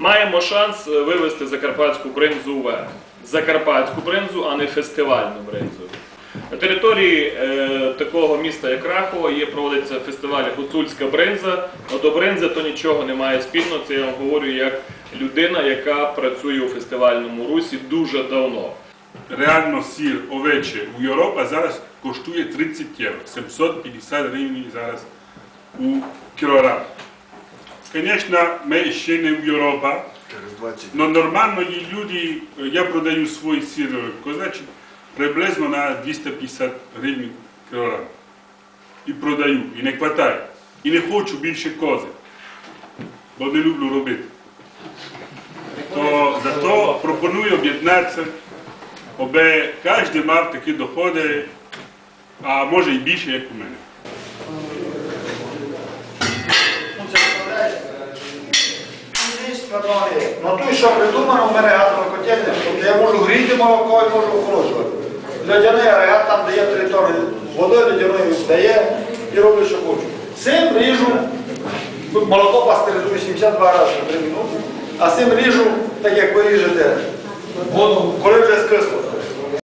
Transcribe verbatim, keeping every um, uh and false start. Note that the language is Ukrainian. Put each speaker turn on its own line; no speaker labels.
Маємо шанс вивести закарпатську бринзу вверх. Закарпатську бринзу, а не фестивальну бринзу. На території е, такого міста, як Рахова, є, проводиться фестиваль «Гуцульська бринза». Но до бринзи то нічого немає спільного, це я вам говорю як людина, яка працює у фестивальному русі дуже давно.
Реально сир овечий в Європі зараз коштує тридцять євро, сімсот п'ятдесят гривень зараз у кілограм. Звісно, ми ще не в Європі, але нормально є люди, я продаю свій сир козачий приблизно на двісті п'ятдесят гривень кілограм. І продаю, і не вистачає. І не хочу більше кози, бо не люблю робити. То зато пропоную об'єднатися, аби кожен мав такі доходи, а може і більше, як у мене.
Ну тут що придумано, в мене газова котельня, тобто я можу гріти молоко і можу охолоджувати. Льодяний агрегат там дає три тонни водою, льодяною дає і роблю, що хочу. Цим ріжу, молоко пастеризую сімдесят два рази на три минути, а цим ріжу, так як ви ріжете воду, коли вже скисло.